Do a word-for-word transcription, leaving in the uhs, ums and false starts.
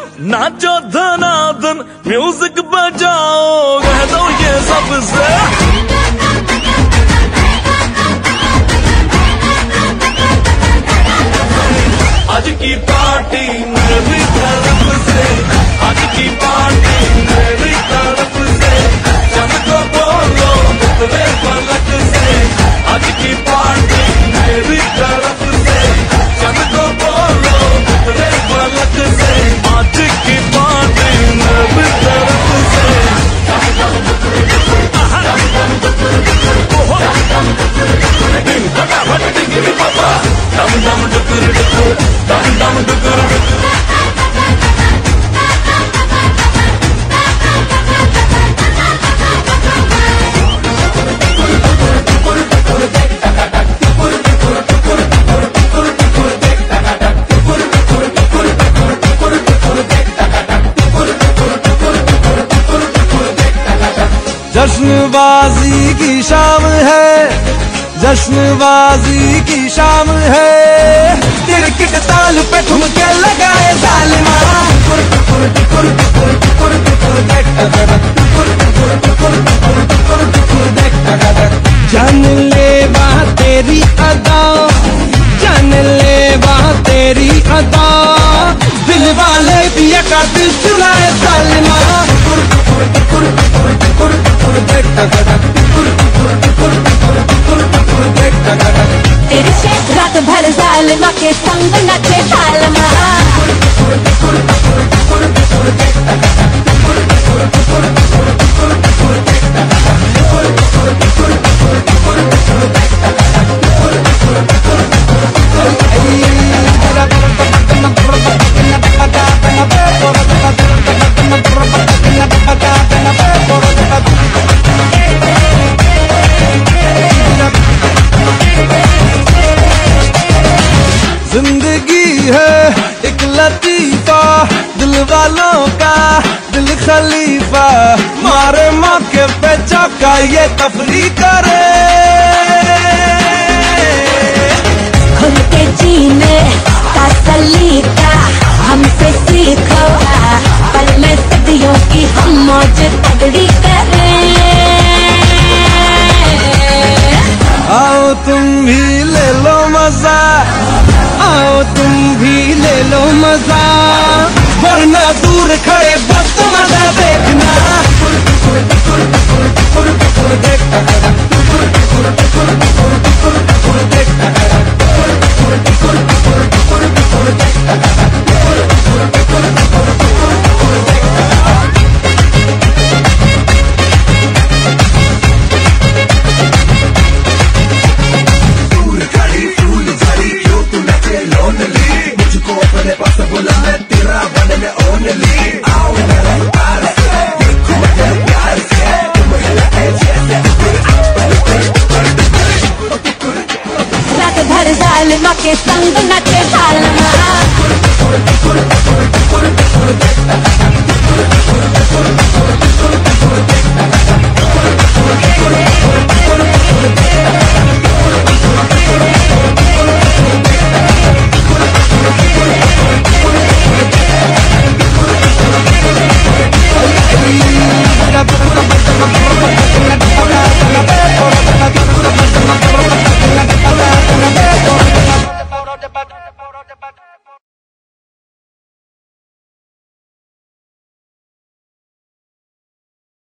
नाचो धनाधन music बजाओ, कह दो ये सबसे। आज की पार्टी मेरी तरफ से, आज की पार्टी मेरी तरफ से, चंद को बोलो तेरे पलक से। आज की पार्टी मेरी तरफ से, चंद को बोलो तेरे पलक से। आज की पार्टी मेरी तरफ से। दिन फटाफट डिंगी पापा, दम दम डुकुर डुकुर, दम दम डुकुर डुकुर। जश्नबाजी की शाम है, जश्नबाजी की शाम है। क्रिकेट ताल पे ठुमके लगाए जालिमा, जान ले बात तेरी अदा, जान ले बात तेरी अदा। दिल वाले दिया का दिल चुराए जालिमा। तेरी शेख रात भर जालिमा के संग नचे जालिमा। जिंदगी है एक लतीफा, दिल वालों का दिल खलीफा। मारे मौके पे चौका ये तफरी करे। खुल के जीने का सलीका हमसे सीखो, पल में सदियों की हम मौज तगड़ी करें। आओ तुम भी ले लो मजा, आओ तुम भी ले लो मजा, वरना दूर खड़े वक्त मजा देखना। जालिमा के संग नचे जालिमा। We'll be right back.